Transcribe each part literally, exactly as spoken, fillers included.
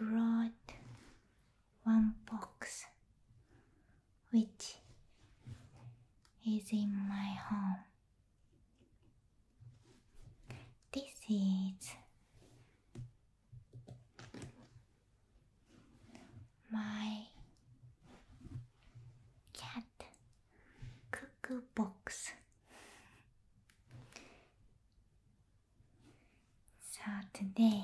brought one box which is in my home. This is my cat Kuku box. So today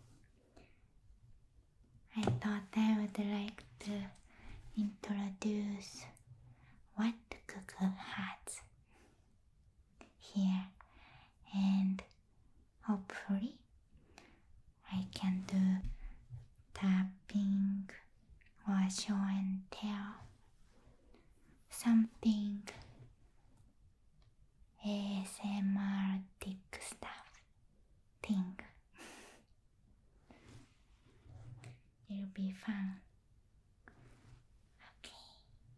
I thought I would like to introduce what Kuku has here, and hopefully I can do tapping or show and tell, something A S M R-tic stuff thing. It'll be fun. Okay.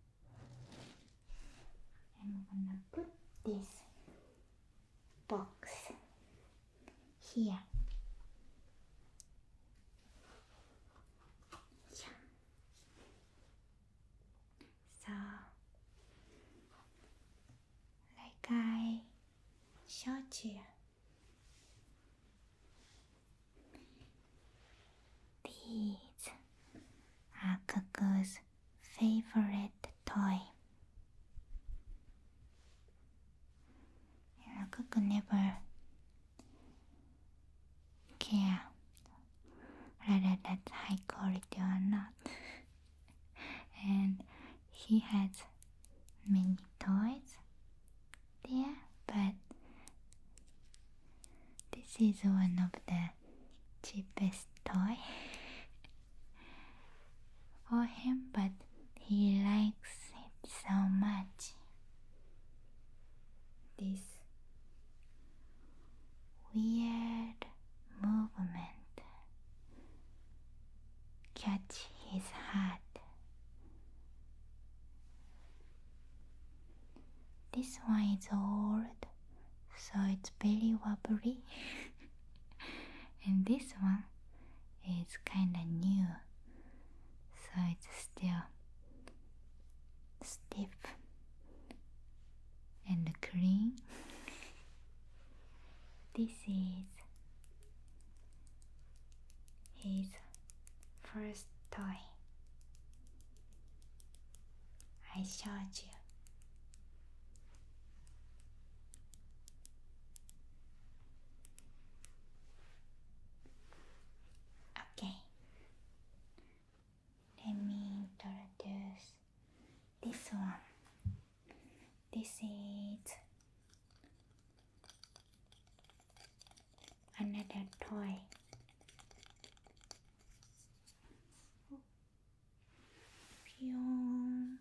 I'm gonna put this box here. Yeah. So, like I showed you, these are Kuku's favorite toy. You know, Kuku never care whether that's high quality or not. And he has many toys there, but this is one of the cheapest toy for him, but he likes it so much. This weird movement catch his heart. This one is old, so it's very wobbly. And this one is kinda new, so it's still stiff and clean. This is his first toy I showed you. Okay, let me introduce this one. This is another toy. Pew.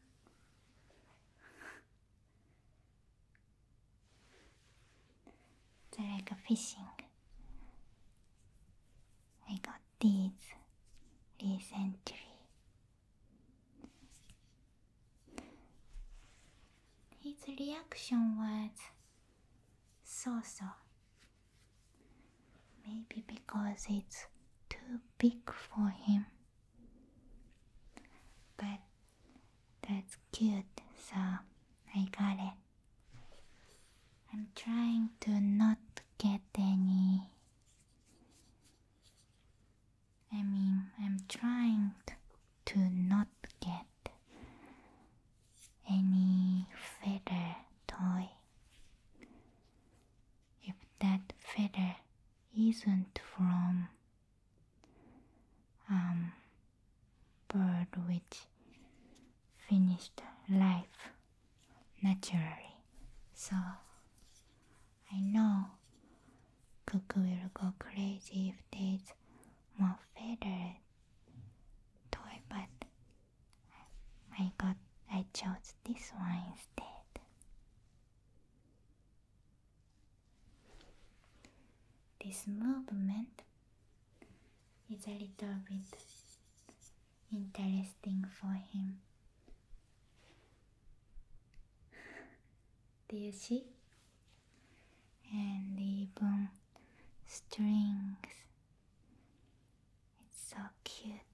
It's like a fishing. I got these recently. His reaction was so-so. Maybe because it's too big for him. But that's cute, so I got it. I'm trying to not get any... I mean, I'm trying to not get any feather toy. If that feather isn't from um bird which finished life naturally. So I know Kuku will go crazy if there's more feather toy, but I got I chose this one instead. This movement is a little bit interesting for him. Do you see? And even strings. It's so cute.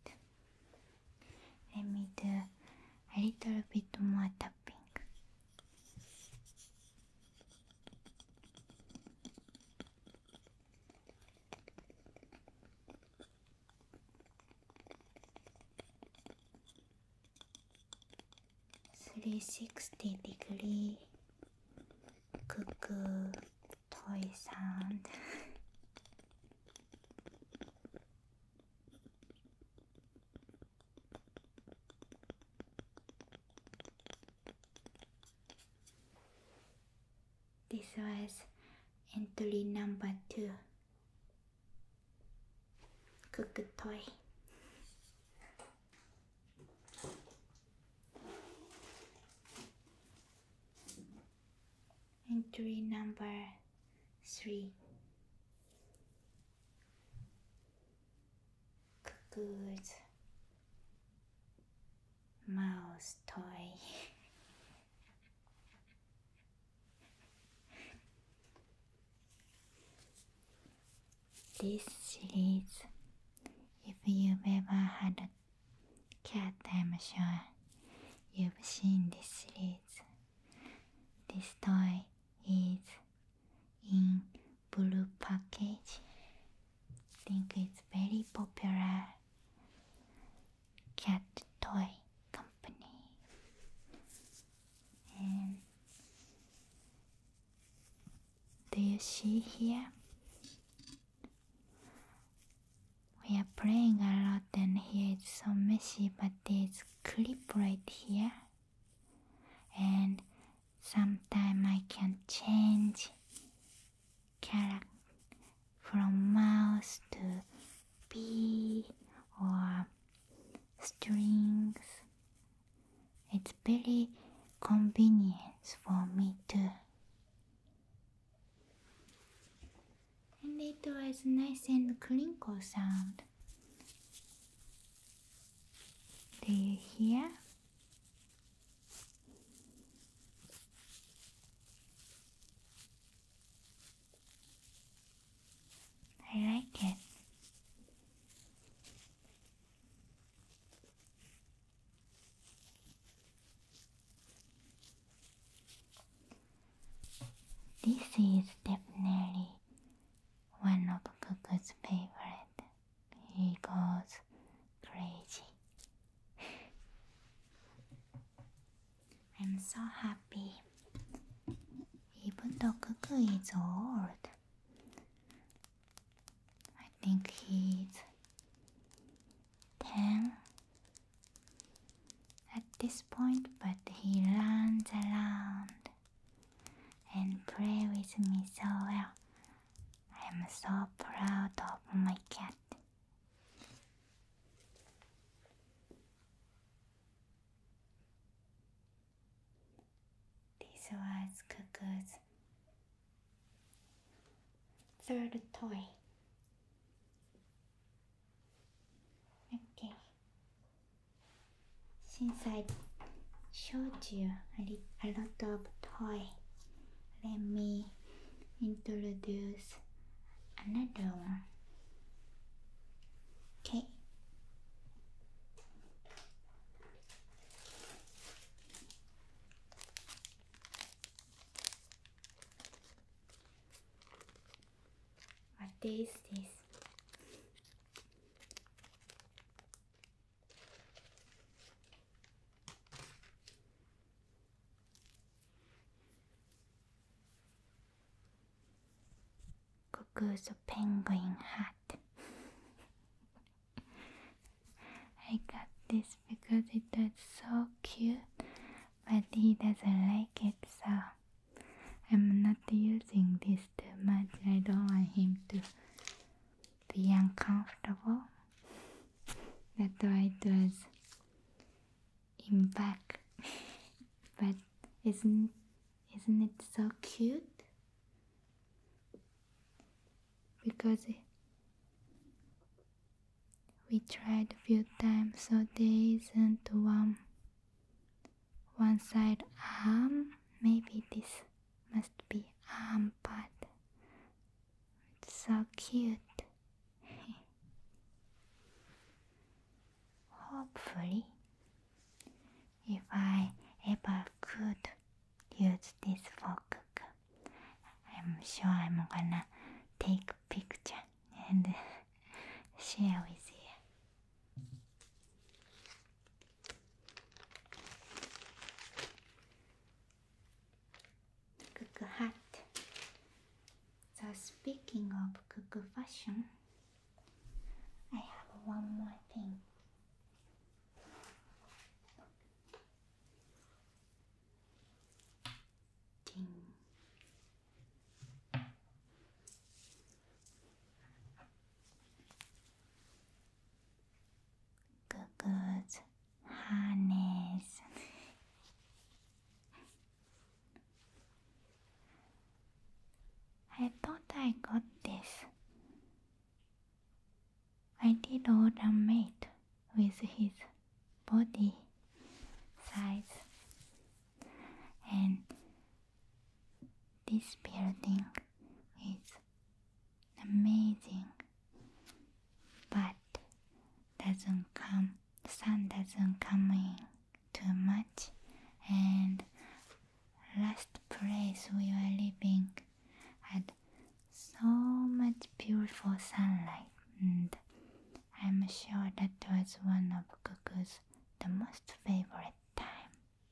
three sixty degree Kuku toy sound. This was entry number two. Kuku toy. Entry number three. Kuku's mouse toy. This series, if you've ever had a cat, I'm sure you've seen this series. This toy is in blue package. I think it's very popular cat toy company. And do you see here? We are playing a lot and here it's so messy, but there's clip right here. And sometimes I can change character from mouse to bee or strings. It's very convenient for me too. And it was nice and crinkle sound. Do you hear? I like it. This is definitely one of Kuku's favorite. He goes crazy. I'm so happy. Even though Kuku is old, I think he's ten at this point, but he runs around and play with me so well. I'm so proud of my cat. This was Kuku's third toy. Okay. Since I showed you a, li- a lot of toy, let me introduce another one. Okay. What is this? Kuku's penguin hat. I got this because it was so cute, but he doesn't like it, so I'm not using this too much. I don't want him to be uncomfortable. That's why it was in back. But isn't isn't it so cute? Because it, we tried a few times, so there isn't one one side arm. Maybe this must be arm part. It's so cute. Hopefully, if I ever could use this for Kuku, I'm sure I'm gonna take a picture and share with you. Kuku fashion, I have one more thing. Ding. Kuku's harness. I thought I got this. I did order made with his body size, and this building is amazing, but doesn't come, sun doesn't come in too much, and last place we were living had so much beautiful sunlight, and I'm sure that was one of Kuku's the most favorite time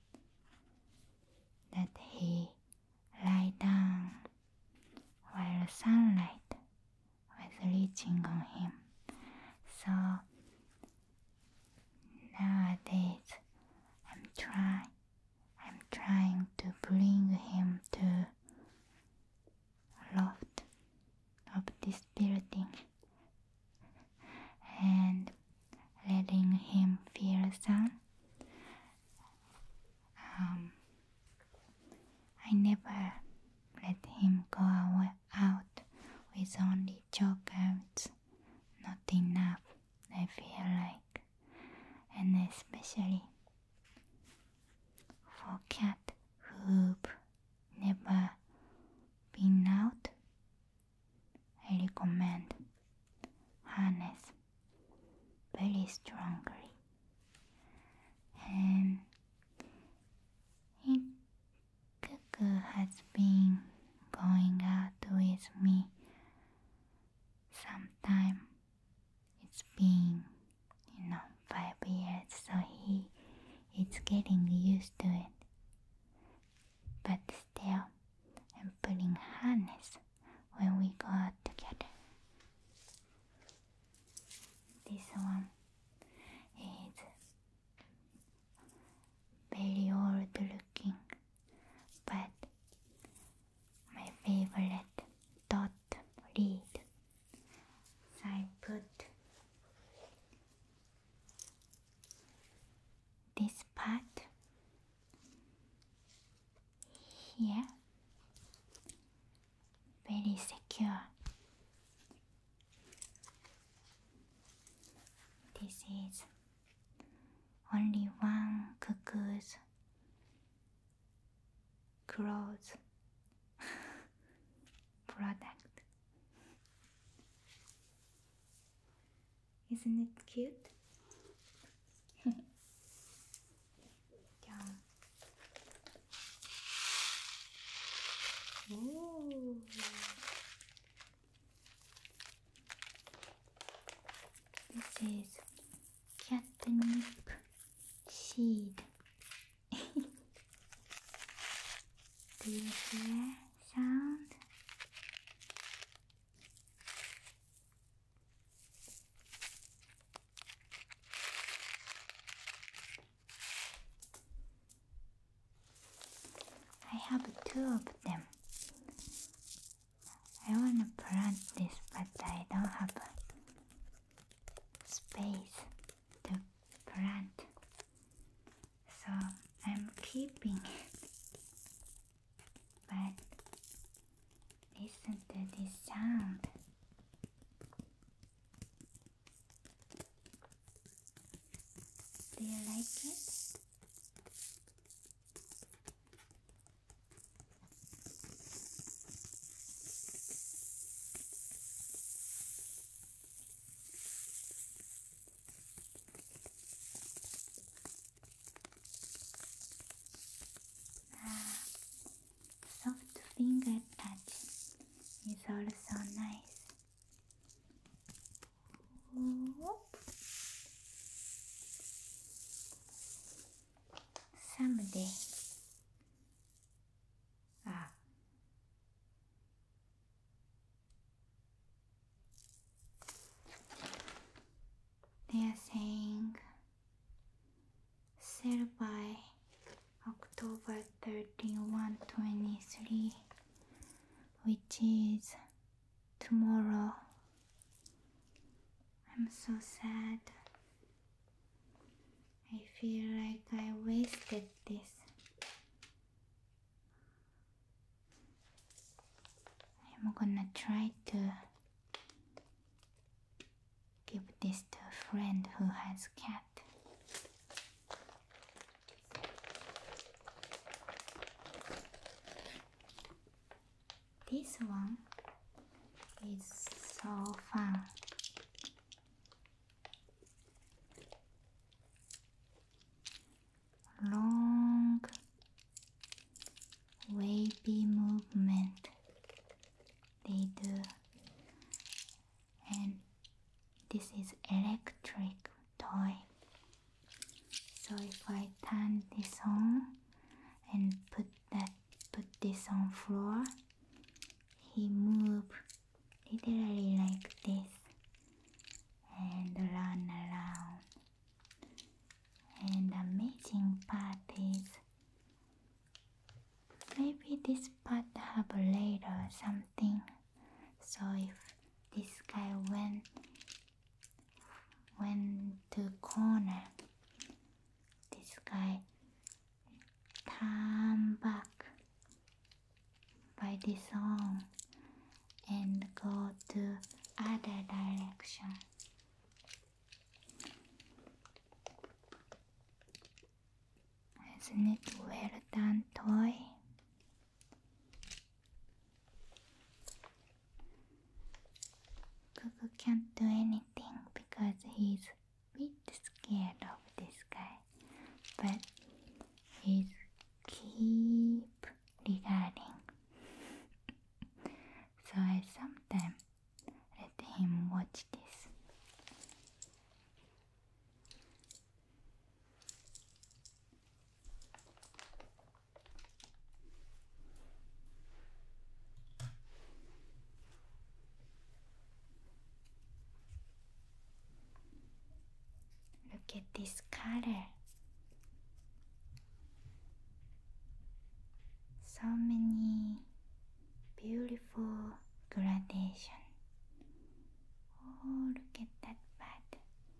that he lie down while sunlight was reaching on him. So nowadays I'm trying I'm trying to bring him to loft of this building and letting him feel sun. Um, I never let him go out with only chocolates, not enough, I feel like, and especially for cat who've never been out, I recommend harness very strongly. And Kuku has been going out with me sometime. It's been, you know, five years, so he is getting used to it. But still, I'm putting harness when we go out together. This one is very old looking, but my favorite dot reed. So I put this part here, very secure. This is only one Kuku's clothes product. Isn't it cute? Ooh. This is catnip seed. Do you hear sound? I have two of them. I want to plant this, but I don't have space to plant, so I'm keeping it. But listen to this sound. Do you like it? Soft finger touch is also nice. Whoop. Someday, ah, sad. I feel like I wasted this. I'm gonna try to give this to a friend who has cat. This one is so fun. Long wavy movement they do, and this is electric toy. So if I turn this on and put that put this on floor, he move literally like this and run around. And the amazing part is maybe this part have a later or something. So if this guy went went to corner, this guy turn back by this song and go to other direction. Isn't it well done toy? Kuku can't do anything because he's a bit scared of this guy, but he's keep regarding. So I sometimes let him watch this. Look at this color. So many beautiful gradation. Oh, look at that bud.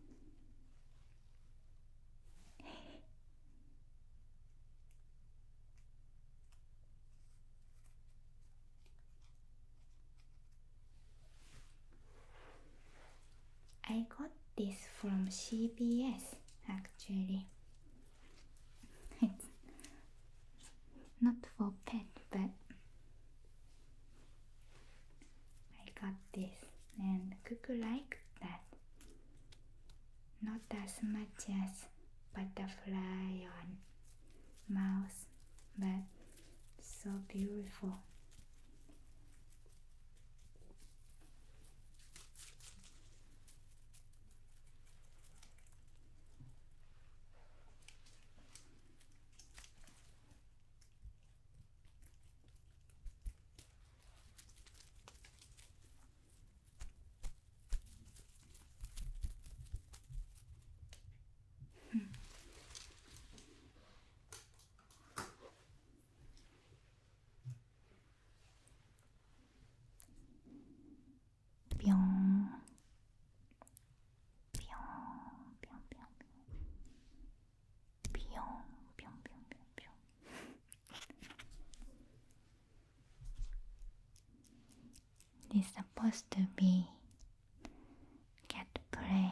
I got this from C V S actually. It's not for pet, but I got this and Kuku liked that. Not as much as butterfly on mouse, but so beautiful. Pyong, pyong, pyong, pyong, pyong, pyong, pyong, pyong, pyong. This is supposed to be cat play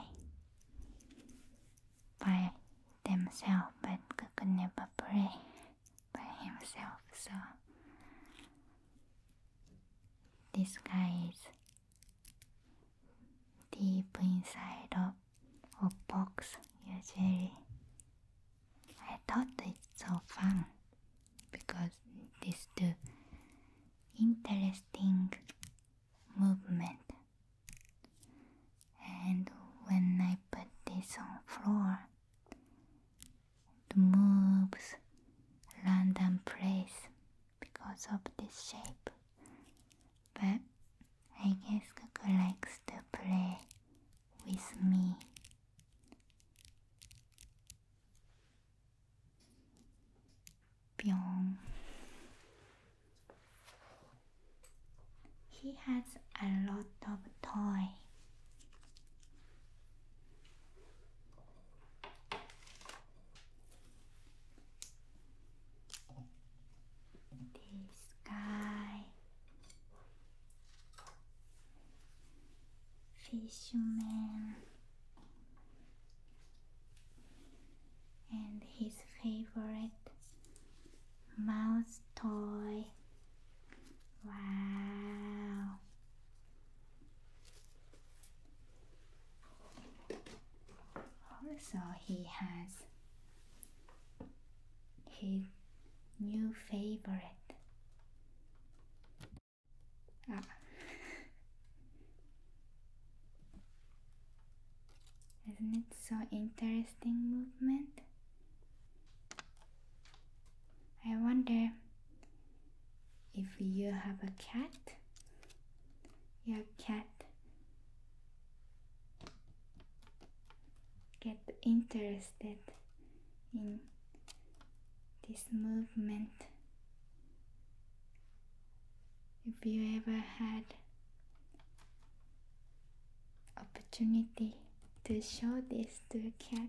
by themselves, but Kuku never play by himself. So this guy is deep inside of a box usually. I thought it's so fun because this the interesting movement, and when I put this on floor, it moves random place because of this shape. But I guess Kuku likes to play with me. Pyong. He has a lot of toy. fisherman and his favorite mouse toy. Wow. Also, he has his new favorite. Ah. Isn't it so interesting movement? I wonder if you have a cat, your cat get interested in this movement. If you ever had opportunity to show this to a cat,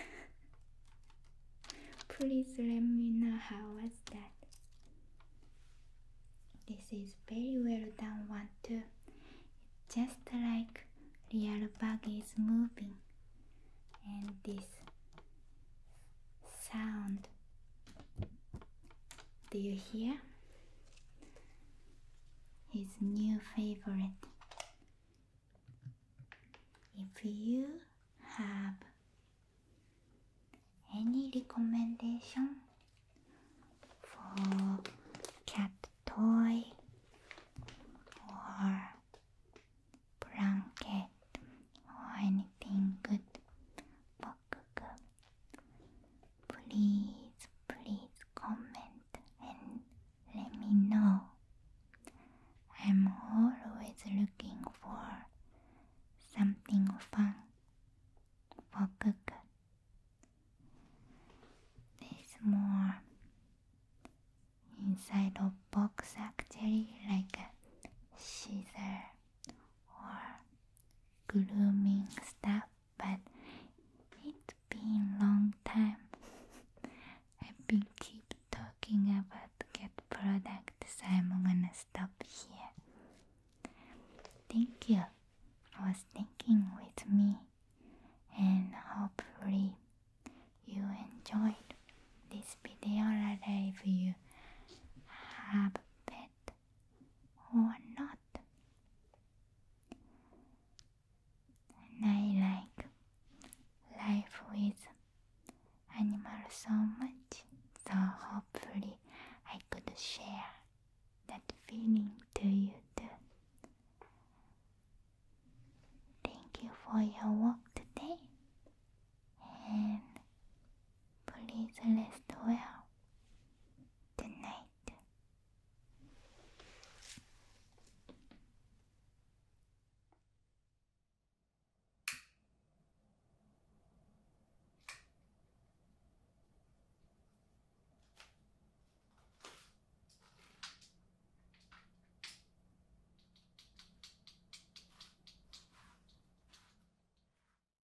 please let me know how was that. This is very well done one too. It's just like real bug is moving, and this sound, do you hear? His new favorite. If you have any recommendation for cat toy or blanket or anything good, please, please comment and let me know. I'm always looking for something fun for Kuku. There's more inside of box actually, like a scissor or grooming stuff, but it's been a long time. I've been keep talking about cat products, so I'm gonna stop here. Thank you for sticking with me, and hopefully you enjoyed this video, rather if you have a pet or not. And I like life with animals so much, so hopefully I could share that feeling to you too. Thank you for your walk.